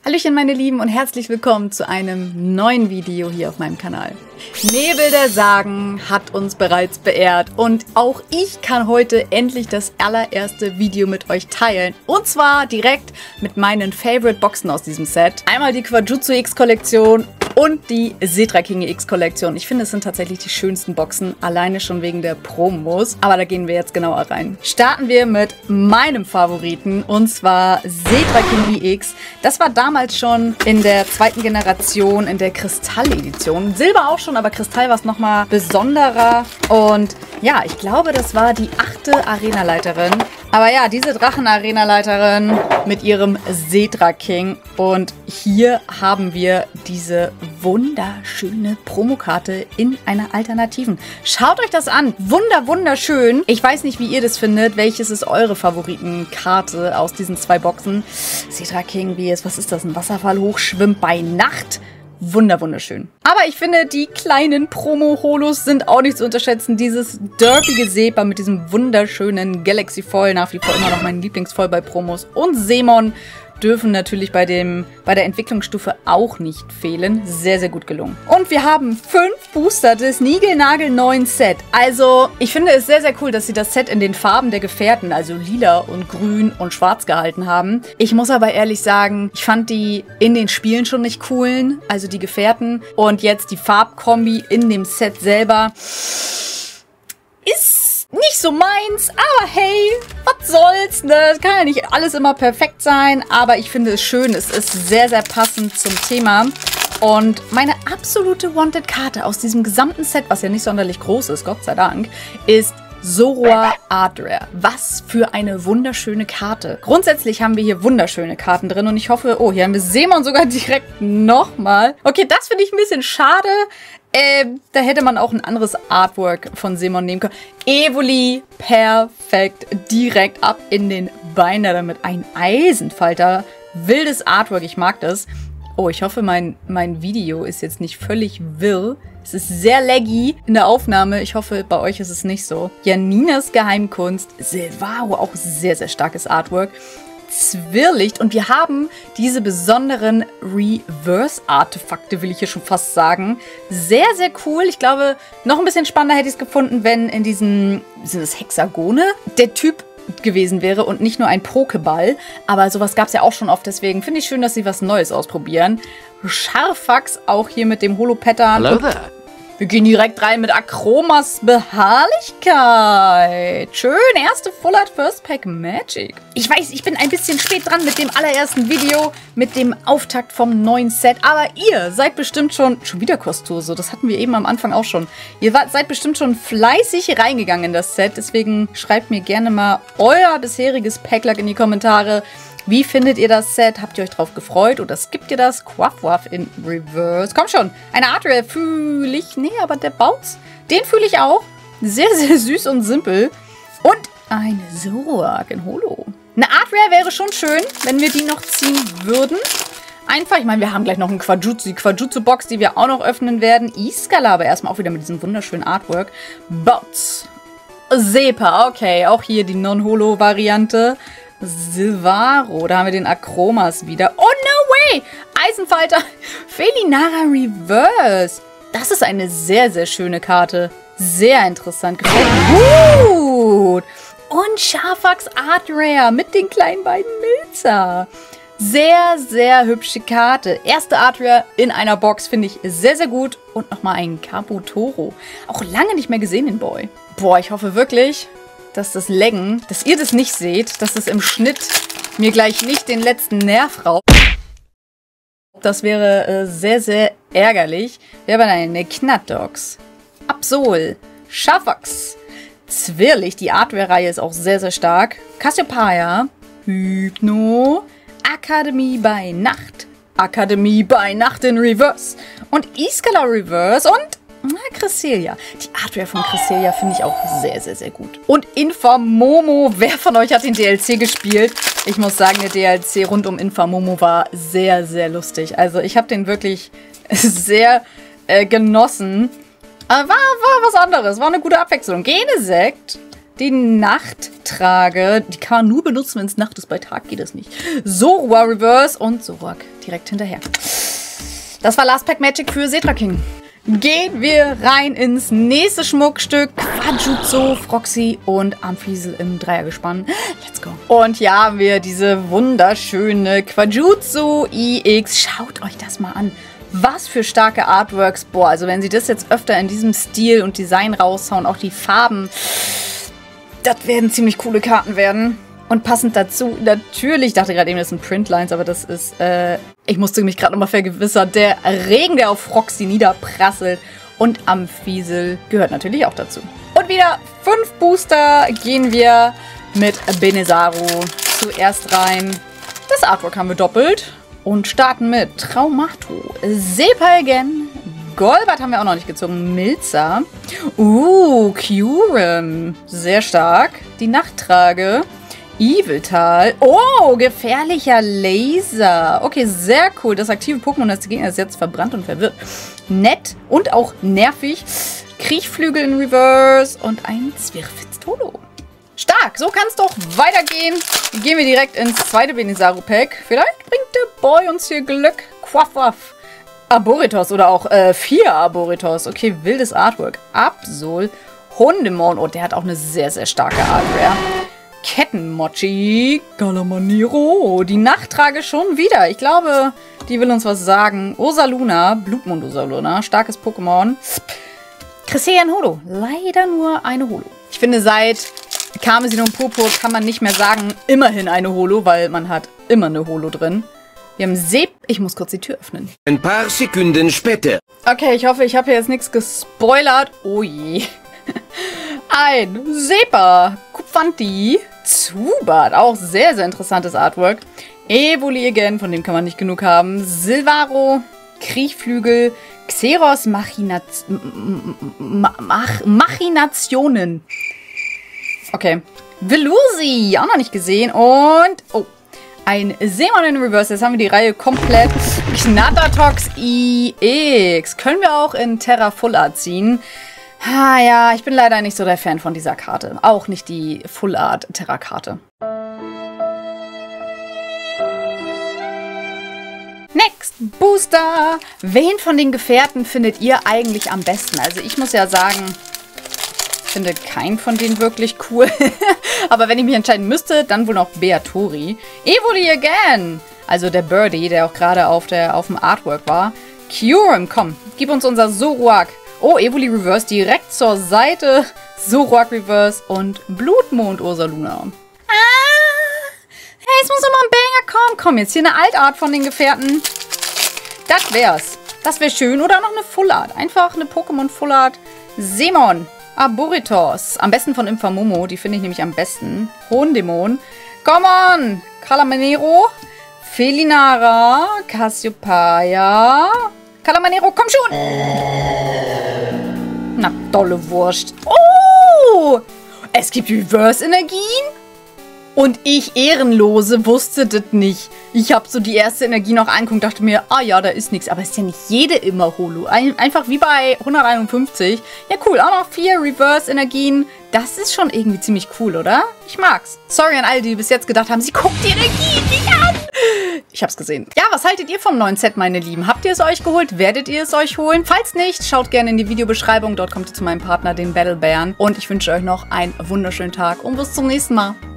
Hallöchen meine Lieben und herzlich willkommen zu einem neuen Video hier auf meinem Kanal. Nebel der Sagen hat uns bereits beehrt und auch ich kann heute endlich das allererste Video mit euch teilen. Und zwar direkt mit meinen Favorite Boxen aus diesem Set. Einmal die Quajutsu X Kollektion und die Setra King X Kollektion. Ich finde, es sind tatsächlich die schönsten Boxen, alleine schon wegen der Promos. Aber da gehen wir jetzt genauer rein. Starten wir mit meinem Favoriten und zwar Setra King X. Das war damals schon in der zweiten Generation, in der Kristall-Edition. Silber auch schon, aber Kristall war es nochmal besonderer. Und ja, ich glaube, das war die 8. Arenaleiterin. Aber ja, diese Drachen-Arenaleiterin mit ihrem Setra King. Und hier haben wir diese wunderschöne Promokarte in einer Alternativen. Schaut euch das an. Wunderschön. Ich weiß nicht, wie ihr das findet. Welches ist eure Favoritenkarte aus diesen zwei Boxen? Setra King, was ist das? Ein Wasserfall hochschwimmt bei Nacht. Wunderschön. Aber ich finde, die kleinen Promo-Holos sind auch nicht zu unterschätzen. Dieses derpige Sepa mit diesem wunderschönen Galaxy Foil, nach wie vor immer noch mein Lieblingsfoil bei Promos. Und Seemon dürfen natürlich bei der Entwicklungsstufe auch nicht fehlen. Sehr gut gelungen. Und wir haben 5 Booster des niegelnagelneuen Set. Also, ich finde es sehr cool, dass sie das Set in den Farben der Gefährten, also lila und grün und schwarz gehalten haben. Ich muss aber ehrlich sagen, ich fand die in den Spielen schon nicht coolen, also die Gefährten. Und jetzt die Farbkombi in dem Set selber ist nicht so meins, aber hey, was soll's, ne? Das kann ja nicht alles immer perfekt sein, aber ich finde es schön. Es ist sehr passend zum Thema. Und meine absolute Wanted-Karte aus diesem gesamten Set, was ja nicht sonderlich groß ist, Gott sei Dank, ist Zoroark Art Rare. Was für eine wunderschöne Karte. Grundsätzlich haben wir hier wunderschöne Karten drin und ich hoffe, oh, hier haben wir Seemon sogar direkt nochmal. Okay, das finde ich ein bisschen schade. Da hätte man auch ein anderes Artwork von Seemon nehmen können. Evoli, perfekt. Direkt ab in den Binder damit. Ein Eisenfalter. Wildes Artwork, ich mag das. Oh, ich hoffe, mein Video ist jetzt nicht völlig wirr. Es ist sehr laggy in der Aufnahme. Ich hoffe, bei euch ist es nicht so. Janinas Geheimkunst. Silvaro, auch sehr starkes Artwork. Zwirrlicht und wir haben diese besonderen Reverse-Artefakte, will ich hier schon fast sagen. Sehr cool. Ich glaube, noch ein bisschen spannender hätte ich es gefunden, wenn in diesen, sind das Hexagone, der Typ gewesen wäre und nicht nur ein Pokéball. Aber sowas gab es ja auch schon oft, deswegen finde ich schön, dass sie was Neues ausprobieren. Scharfax auch hier mit dem Holo-Pattern. Hello there. Wir gehen direkt rein mit Akromas Beharrlichkeit. Schön, erste Full Art First Pack Magic. Ich weiß, ich bin ein bisschen spät dran mit dem allerersten Video, mit dem Auftakt vom neuen Set. Aber ihr seid bestimmt schon wieder Kostoso, das hatten wir eben am Anfang auch schon. Ihr seid bestimmt schon fleißig reingegangen in das Set. Deswegen schreibt mir gerne mal euer bisheriges Packluck in die Kommentare. Wie findet ihr das Set? Habt ihr euch drauf gefreut oder skippt ihr das? Quaffwaff in Reverse. Komm schon, eine Art Rare fühle ich. Nee, aber der Bounce, den fühle ich auch. Sehr süß und simpel. Und eine Zoroark in Holo. Eine Art Rare wäre schon schön, wenn wir die noch ziehen würden. Einfach, ich meine, wir haben gleich noch einen Quajutsu, die Quajutsu-Box, die wir auch noch öffnen werden. Iskala, aber erstmal auch wieder mit diesem wunderschönen Artwork. Bounce. Sepa, okay, auch hier die Non-Holo-Variante. Silvaro, da haben wir den Akromas wieder. Oh, no way! Eisenfalter, Felinara Reverse. Das ist eine sehr schöne Karte. Sehr interessant. Gefällt mir gut. Und Scharfax Art Rare mit den kleinen beiden Milzer. Sehr hübsche Karte. Erste Art Rare in einer Box finde ich sehr gut. Und nochmal ein Kabutoro. Auch lange nicht mehr gesehen, den Boy. Boah, ich hoffe wirklich, dass das Laggen, dass ihr das nicht seht, dass es im Schnitt mir gleich nicht den letzten Nerv raubt. Das wäre sehr ärgerlich. Wir haben eine Knatdox, Absol, Scharfax, Zwirrlicht. Die Artware-Reihe ist auch sehr stark. Cassiopeia, Hypno, Akademie bei Nacht in Reverse und Iskala Reverse und Cresselia. Die Artware von Cresselia finde ich auch sehr gut. Und Infamomo. Wer von euch hat den DLC gespielt? Ich muss sagen, der DLC rund um Infamomo war sehr lustig. Also ich habe den wirklich sehr genossen. Aber war was anderes. War eine gute Abwechslung. Genesect. Die Nachttrage. Die kann man nur benutzen, wenn es Nacht ist. Bei Tag geht es nicht. Zoroark Reverse und Zoroark direkt hinterher. Das war Last Pack Magic für Setra King. Gehen wir rein ins nächste Schmuckstück. Quajutsu, Froxy und Amphiesel im Dreiergespann. Let's go. Und hier haben wir diese wunderschöne Quajutsu EX. Schaut euch das mal an. Was für starke Artworks. Boah, also wenn sie das jetzt öfter in diesem Stil und Design raushauen, auch die Farben, das werden ziemlich coole Karten werden. Und passend dazu, natürlich, ich dachte gerade eben, das sind Printlines, aber das ist, ich musste mich gerade nochmal vergewissern, der Regen, der auf Froxy niederprasselt. Und Amphiesel gehört natürlich auch dazu. Und wieder 5 Booster gehen wir mit Benesaru zuerst rein. Das Artwork haben wir doppelt. Und starten mit Traumato, Sepalgen, Golbat haben wir auch noch nicht gezogen, Milza, Kyurem, sehr stark, die Nachttrage, Eviltal. Oh, gefährlicher Laser. Okay, sehr cool. Das aktive Pokémon des Gegners ist jetzt verbrannt und verwirrt. Nett und auch nervig. Kriechflügel in Reverse und ein Zwirfitztolo. Stark, so kann es doch weitergehen. Gehen wir direkt ins zweite Benesaru-Pack. Vielleicht bringt der Boy uns hier Glück. Quaff, waff. Arboritos oder auch 4 Arboritos. Okay, wildes Artwork. Absol. Hundemon. Oh, der hat auch eine sehr, sehr starke Artware. Kettenmochi, Galamanero, die Nachttrage schon wieder. Ich glaube, die will uns was sagen. Ursaluna, Blutmond Ursaluna, starkes Pokémon. Cressean Holo, leider nur eine Holo. Ich finde, seit Karmesin und Purpur kann man nicht mehr sagen, immerhin eine Holo, weil man hat immer eine Holo drin. Wir haben Ich muss kurz die Tür öffnen. Ein paar Sekunden später. Okay, ich hoffe, ich habe hier jetzt nichts gespoilert. Oh je. Ein Sepa, Kupfanti, Zubat, auch sehr, sehr interessantes Artwork. Evoli-Again, von dem kann man nicht genug haben. Silvaro, Kriechflügel, Xeros Machinationen. Okay. Velusi, auch noch nicht gesehen. Und, oh, ein Seemon in Reverse. Jetzt haben wir die Reihe komplett. Knattertox EX. Können wir auch in Terra Full Art ziehen. Ah ja, ich bin leider nicht so der Fan von dieser Karte. Auch nicht die Full Art Terra-Karte. Next Booster. Wen von den Gefährten findet ihr eigentlich am besten? Also ich muss ja sagen, ich finde keinen von denen wirklich cool. Aber wenn ich mich entscheiden müsste, dann wohl noch Beatori. Evoli Again. Also der Birdie, der auch gerade auf dem Artwork war. Kyurem, komm, gib uns unser Zoroark. Oh, Evoli Reverse direkt zur Seite. Zoroark Reverse und Blutmond Ursaluna. Hey, es muss doch mal ein Banger kommen. Komm, jetzt hier eine Altart von den Gefährten. Das wär's. Das wäre schön. Oder noch eine Full Art. Einfach eine Pokémon Full Art. Seemon. Arboritos. Am besten von Infamomo. Die finde ich nämlich am besten. Hohendemon. Come on. Calamanero. Felinara. Cassiopeia. Calamanero, komm schon. Na, dolle Wurst. Oh! Es gibt Reverse-Energien? Und ich, Ehrenlose, wusste das nicht. Ich habe so die erste Energie noch angeguckt und dachte mir, ah ja, da ist nichts. Aber es ist ja nicht jede immer Holo. Einfach wie bei 151. Ja, cool. Auch noch 4 Reverse-Energien. Das ist schon irgendwie ziemlich cool, oder? Ich mag's. Sorry an alle, die bis jetzt gedacht haben, sie guckt die Energie nicht an. Ich hab's gesehen. Ja, was haltet ihr vom neuen Set, meine Lieben? Habt ihr es euch geholt? Werdet ihr es euch holen? Falls nicht, schaut gerne in die Videobeschreibung. Dort kommt ihr zu meinem Partner, den Battlebären. Und ich wünsche euch noch einen wunderschönen Tag und bis zum nächsten Mal.